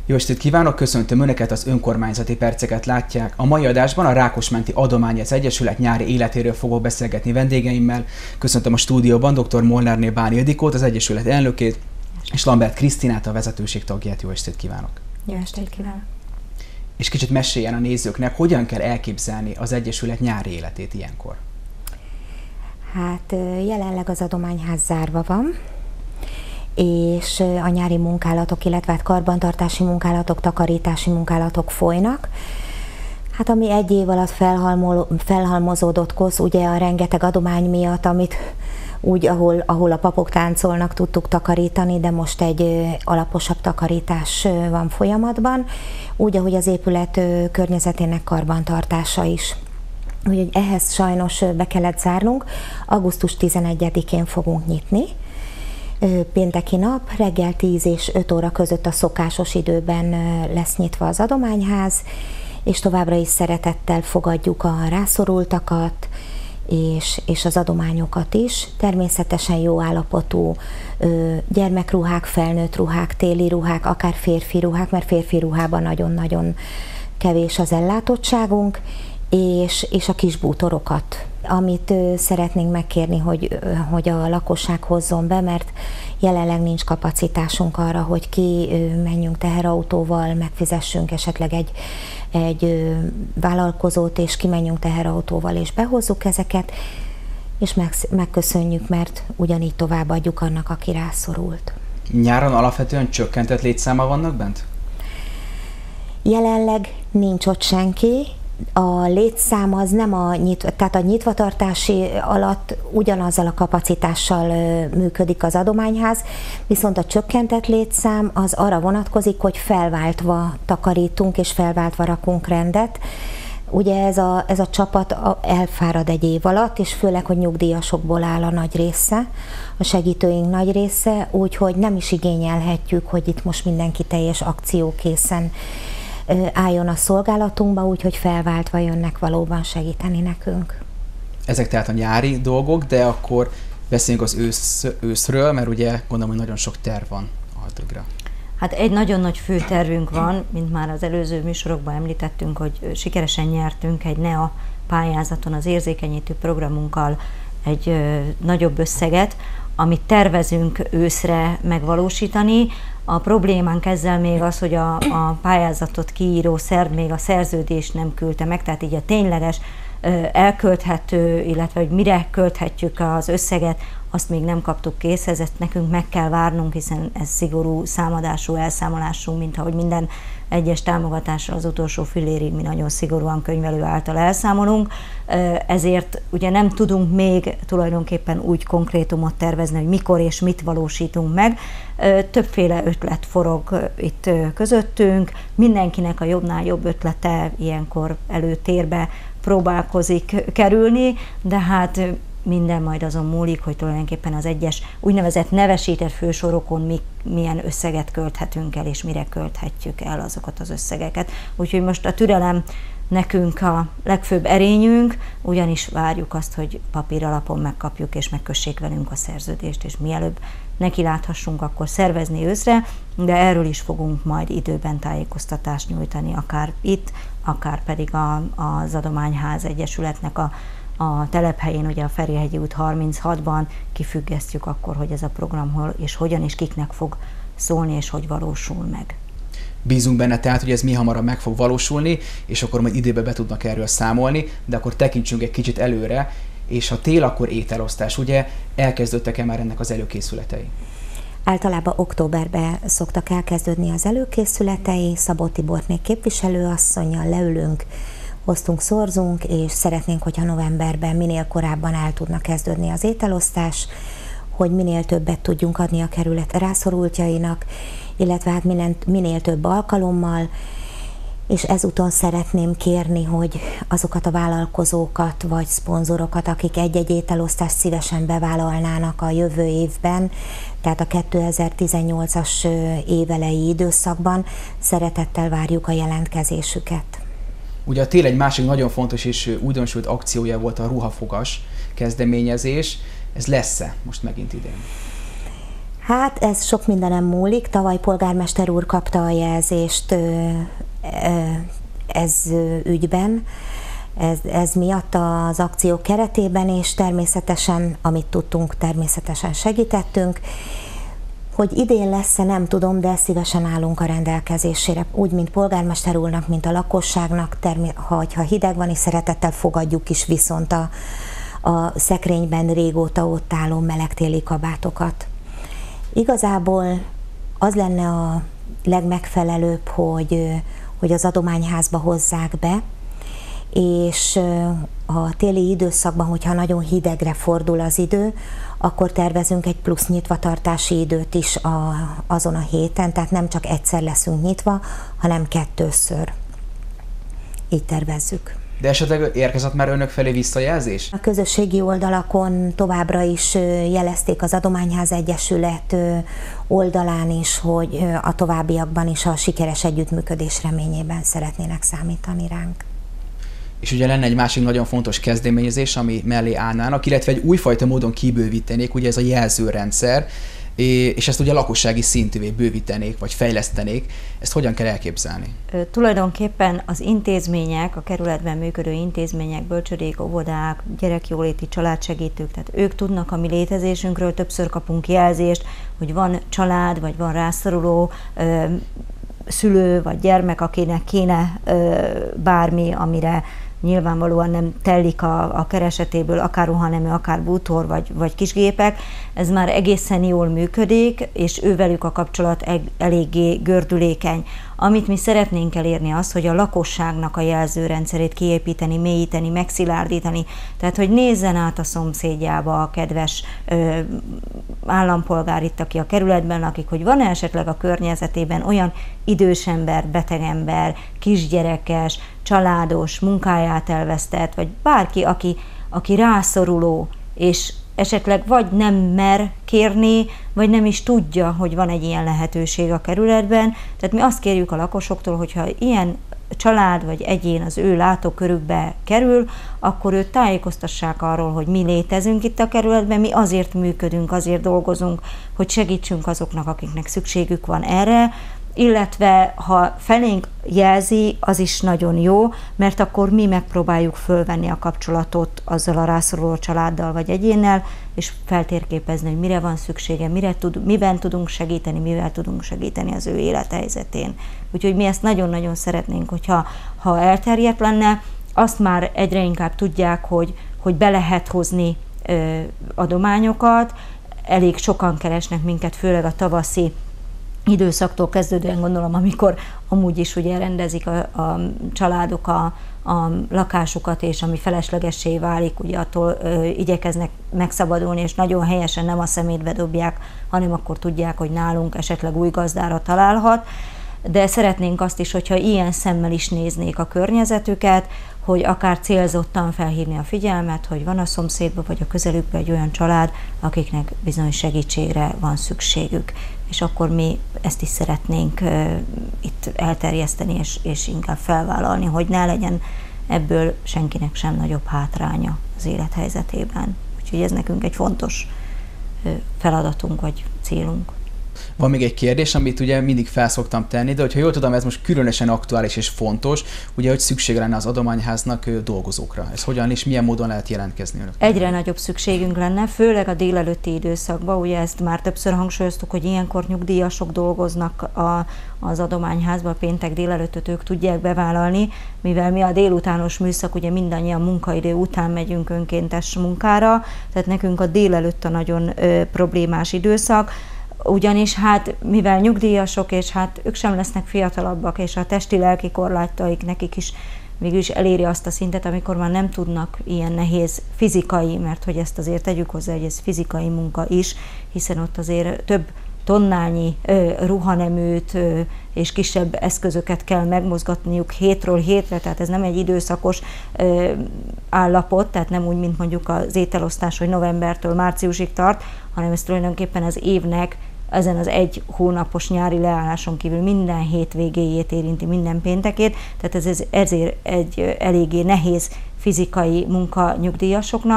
Jó estét kívánok, köszöntöm Önöket, az Önkormányzati Perceket látják. A mai adásban a Rákosmenti Adományez Egyesület nyári életéről fogok beszélgetni vendégeimmel. Köszöntöm a stúdióban dr. Molnárné Bán Ildikót, az Egyesület elnökét, és Lambert Krisztinát, a vezetőség tagját. Jó estét kívánok! Jó estét kívánok! És kicsit meséljen a nézőknek, hogyan kell elképzelni az Egyesület nyári életét ilyenkor? Hát jelenleg az adományház zárva van, és a nyári munkálatok, illetve karbantartási munkálatok, takarítási munkálatok folynak. Hát ami egy év alatt felhalmozódott kosz, ugye a rengeteg adomány miatt, amit úgy, ahol a papok táncolnak, tudtuk takarítani, de most egy alaposabb takarítás van folyamatban, úgy, ahogy az épület környezetének karbantartása is. Úgyhogy ehhez sajnos be kellett zárnunk, augusztus 11-én fogunk nyitni. Pénteki nap, reggel 10 és 5 óra között a szokásos időben lesz nyitva az adományház, és továbbra is szeretettel fogadjuk a rászorultakat, és az adományokat is. Természetesen jó állapotú gyermekruhák, felnőtt ruhák, téli ruhák, akár férfi ruhák, mert férfi ruhában nagyon-nagyon kevés az ellátottságunk, és a kis bútorokat, amit szeretnénk megkérni, hogy a lakosság hozzon be, mert jelenleg nincs kapacitásunk arra, hogy menjünk teherautóval, megfizessünk esetleg egy vállalkozót, és kimenjünk teherautóval, és behozzuk ezeket, és megköszönjük, mert ugyanígy továbbadjuk annak, aki rászorult. Nyáron alapvetően csökkentett létszáma vannak bent? Jelenleg nincs ott senki. A létszám az nem tehát a nyitvatartási alatt ugyanazzal a kapacitással működik az adományház, viszont a csökkentett létszám az arra vonatkozik, hogy felváltva takarítunk és felváltva rakunk rendet. Ugye ez a csapat elfárad egy év alatt, és főleg, hogy nyugdíjasokból áll a nagy része, a segítőink nagy része, úgyhogy nem is igényelhetjük, hogy itt most mindenki teljes akciókészen álljon a szolgálatunkba, úgyhogy felváltva jönnek valóban segíteni nekünk. Ezek tehát a nyári dolgok, de akkor beszéljünk az őszről, mert ugye gondolom, hogy nagyon sok terv van addigra. Hát egy nagyon nagy fő tervünk van, mint már az előző műsorokban említettünk, hogy sikeresen nyertünk egy NEA pályázaton az érzékenyítő programunkkal egy nagyobb összeget, amit tervezünk őszre megvalósítani. A problémánk ezzel még az, hogy a pályázatot kiíró szerv még a szerződést nem küldte meg, tehát így a tényleges elkölthető, illetve hogy mire költhetjük az összeget, azt még nem kaptuk készhez, ezt nekünk meg kell várnunk, hiszen ez szigorú számadású elszámolású, mint ahogy minden egyes támogatásra az utolsó fillérig mi nagyon szigorúan könyvelő által elszámolunk, ezért ugye nem tudunk még tulajdonképpen úgy konkrétumot tervezni, hogy mikor és mit valósítunk meg. Többféle ötlet forog itt közöttünk, mindenkinek a jobbnál jobb ötlete ilyenkor előtérbe próbálkozik kerülni, de hát minden majd azon múlik, hogy tulajdonképpen az egyes úgynevezett nevesített fősorokon milyen összeget költhetünk el, és mire költhetjük el azokat az összegeket. Úgyhogy most a türelem nekünk a legfőbb erényünk, ugyanis várjuk azt, hogy papír alapon megkapjuk, és megkössék velünk a szerződést, és mielőbb neki láthassunk akkor szervezni őszre, de erről is fogunk majd időben tájékoztatást nyújtani, akár itt, akár pedig az Adományház Egyesületnek a telephelyén, ugye a Ferihegyi út 36-ban kifüggesztjük akkor, hogy ez a program hol és hogyan és kiknek fog szólni, és hogy valósul meg. Bízunk benne tehát, hogy ez mi hamarabb meg fog valósulni, és akkor majd időbe be tudnak erről számolni, de akkor tekintsünk egy kicsit előre, és a tél akkor ételosztás, ugye elkezdődtek-e már ennek az előkészületei? Általában októberben szoktak elkezdődni az előkészületei, Szabó Tiborné képviselőasszonnyal leülünk, osztunk, szorzunk, és szeretnénk, hogyha novemberben minél korábban el tudna kezdődni az ételosztás, hogy minél többet tudjunk adni a kerület rászorultjainak, illetve hát minél több alkalommal, és ezúton szeretném kérni, hogy azokat a vállalkozókat vagy szponzorokat, akik egy-egy ételosztást szívesen bevállalnának a jövő évben, tehát a 2018-as évelei időszakban, szeretettel várjuk a jelentkezésüket. Ugye a tél egy másik nagyon fontos és újdonsült akciója volt a ruhafogas kezdeményezés. Ez lesz-e most megint idén? Hát ez sok mindenem múlik. Tavaly polgármester úr kapta a jelzést ez ügyben, ez miatt az akciók keretében, és természetesen, amit tudtunk, természetesen segítettünk. Hogy idén lesz-e, nem tudom, de szívesen állunk a rendelkezésére. Úgy, mint polgármester úrnak, mint a lakosságnak, ha hideg van, és szeretettel fogadjuk is viszont a szekrényben régóta ott álló melegtéli kabátokat. Igazából az lenne a legmegfelelőbb, hogy az adományházba hozzák be, és a téli időszakban, hogyha nagyon hidegre fordul az idő, akkor tervezünk egy plusz nyitvatartási időt is azon a héten, tehát nem csak egyszer leszünk nyitva, hanem 2-ször. Így tervezzük. De esetleg érkezett már önök felé visszajelzés? A közösségi oldalakon továbbra is jelezték, az Adományház Egyesület oldalán is, hogy a továbbiakban is a sikeres együttműködés reményében szeretnének számítani ránk. És ugye lenne egy másik nagyon fontos kezdeményezés, ami mellé állnának, illetve egy újfajta módon kibővítenék, ugye ez a jelzőrendszer, és ezt ugye lakossági szintűvé bővítenék, vagy fejlesztenék. Ezt hogyan kell elképzelni? Tulajdonképpen az intézmények, a kerületben működő intézmények, bölcsődék, óvodák, gyerekjóléti családsegítők, tehát ők tudnak a mi létezésünkről, többször kapunk jelzést, hogy van család, vagy van rászoruló szülő, vagy gyermek, akinek kéne bármi, amire nyilvánvalóan nem telik a keresetéből, akár ruhanemű, akár bútor, vagy kisgépek. Ez már egészen jól működik, és ővelük a kapcsolat eléggé gördülékeny. Amit mi szeretnénk elérni az, hogy a lakosságnak a jelzőrendszerét kiépíteni, mélyíteni, megszilárdítani, tehát hogy nézzen át a szomszédjába a kedves állampolgár itt, aki a kerületben lakik, hogy van-e esetleg a környezetében olyan idős ember, beteg ember, kisgyerekes, családos, munkáját elvesztett, vagy bárki, aki rászoruló, és esetleg vagy nem mer kérni, vagy nem is tudja, hogy van egy ilyen lehetőség a kerületben. Tehát mi azt kérjük a lakosoktól, hogyha ilyen család vagy egyén az ő látókörükbe kerül, akkor őt tájékoztassák arról, hogy mi létezünk itt a kerületben, mi azért működünk, azért dolgozunk, hogy segítsünk azoknak, akiknek szükségük van erre, illetve ha felénk jelzi, az is nagyon jó, mert akkor mi megpróbáljuk fölvenni a kapcsolatot azzal a rászoruló családdal vagy egyénnel, és feltérképezni, hogy mire van szüksége, miben tudunk segíteni, mivel tudunk segíteni az ő élethelyzetén. Úgyhogy mi ezt nagyon-nagyon szeretnénk, hogyha elterjedt lenne, azt már egyre inkább tudják, hogy be lehet hozni adományokat, elég sokan keresnek minket, főleg a tavaszi időszaktól kezdődően, gondolom, amikor amúgy is ugye rendezik a családok a lakásukat, és ami feleslegessé válik, ugye attól igyekeznek megszabadulni, és nagyon helyesen nem a szemétbe dobják, hanem akkor tudják, hogy nálunk esetleg új gazdára találhat. De szeretnénk azt is, hogyha ilyen szemmel is néznék a környezetüket, hogy akár célzottan felhívni a figyelmet, hogy van a szomszédban vagy a közelükben egy olyan család, akiknek bizony segítségre van szükségük. És akkor mi ezt is szeretnénk itt elterjeszteni, és inkább felvállalni, hogy ne legyen ebből senkinek sem nagyobb hátránya az élethelyzetében. Úgyhogy ez nekünk egy fontos feladatunk vagy célunk. Van még egy kérdés, amit ugye mindig felszoktam tenni, de hogyha jól tudom, ez most különösen aktuális és fontos, ugye, hogy szükség lenne az adományháznak dolgozókra. Ez hogyan és milyen módon lehet jelentkezni önök? Egyre nagyobb szükségünk lenne, főleg a délelőtti időszakban. Ugye ezt már többször hangsúlyoztuk, hogy ilyenkor nyugdíjasok dolgoznak az adományházban, péntek délelőttöt ők tudják bevállalni, mivel mi a délutános műszak, ugye mindannyian munkaidő után megyünk önkéntes munkára, tehát nekünk a délelőtt a nagyon problémás időszak. Ugyanis hát, mivel nyugdíjasok, és hát ők sem lesznek fiatalabbak, és a testi-lelki korlátaik nekik is mégis eléri azt a szintet, amikor már nem tudnak ilyen nehéz fizikai, mert hogy ezt azért tegyük hozzá, hogy ez fizikai munka is, hiszen ott azért több tonnányi ruhaneműt és kisebb eszközöket kell megmozgatniuk hétről hétre, tehát ez nem egy időszakos állapot, tehát nem úgy, mint mondjuk az ételosztás, hogy novembertől márciusig tart, hanem ez tulajdonképpen az évnek ezen az egy hónapos nyári leálláson kívül minden hétvégéjét érinti, minden péntekét, tehát ez ezért egy eléggé nehéz fizikai munka nyugdíjasoknak,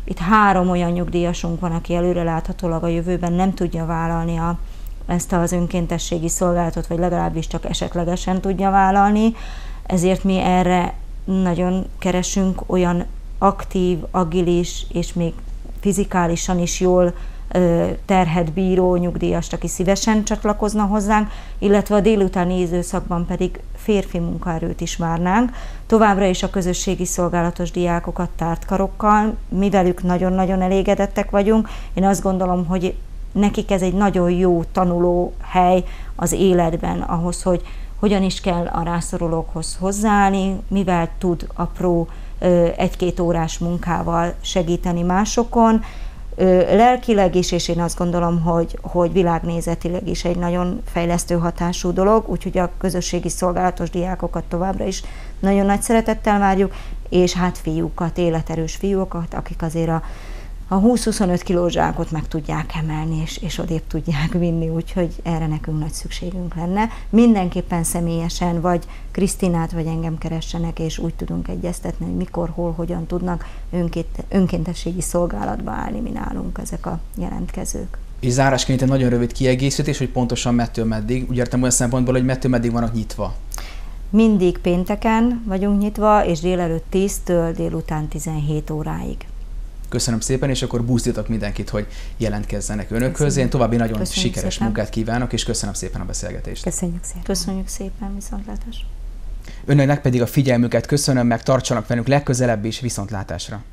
Itt 3 olyan nyugdíjasunk van, aki előreláthatólag a jövőben nem tudja vállalni ezt az önkéntességi szolgálatot, vagy legalábbis csak esetlegesen tudja vállalni, ezért mi erre nagyon keresünk olyan aktív, agilis és még fizikálisan is jól terhet bíró nyugdíjast, aki szívesen csatlakozna hozzánk, illetve a délutáni időszakban pedig férfi munkaerőt is várnánk. Továbbra is a közösségi szolgálatos diákokat tárt karokkal, mivelük nagyon-nagyon elégedettek vagyunk. Én azt gondolom, hogy nekik ez egy nagyon jó tanuló hely az életben, ahhoz, hogy hogyan is kell a rászorulókhoz hozzáállni, mivel tud apró 1-2 órás munkával segíteni másokon, lelkileg is, és én azt gondolom, hogy világnézetileg is egy nagyon fejlesztő hatású dolog, úgyhogy a közösségi szolgálatos diákokat továbbra is nagyon nagy szeretettel várjuk, és hát fiúkat, életerős fiúkat, akik azért a 20-25 kilós zsákot meg tudják emelni, és odébb tudják vinni, úgyhogy erre nekünk nagy szükségünk lenne. Mindenképpen személyesen, vagy Krisztinát, vagy engem keressenek, és úgy tudunk egyeztetni, hogy mikor, hol, hogyan tudnak önkéntességi szolgálatba állni mi nálunk ezek a jelentkezők. És zárásként egy nagyon rövid kiegészítés, hogy pontosan mettől meddig. Úgy értem olyan szempontból, hogy mettől meddig vannak nyitva. Mindig pénteken vagyunk nyitva, és délelőtt 10-től délután 17 óráig. Köszönöm szépen, és akkor buzdítok mindenkit, hogy jelentkezzenek önökhöz. Én további nagyon köszönjük sikeres szépen. Munkát kívánok, és köszönöm szépen a beszélgetést. Köszönjük szépen. Köszönjük szépen, viszontlátásra. Önöknek pedig a figyelmüket köszönöm, meg tartsanak velünk legközelebb is, viszontlátásra.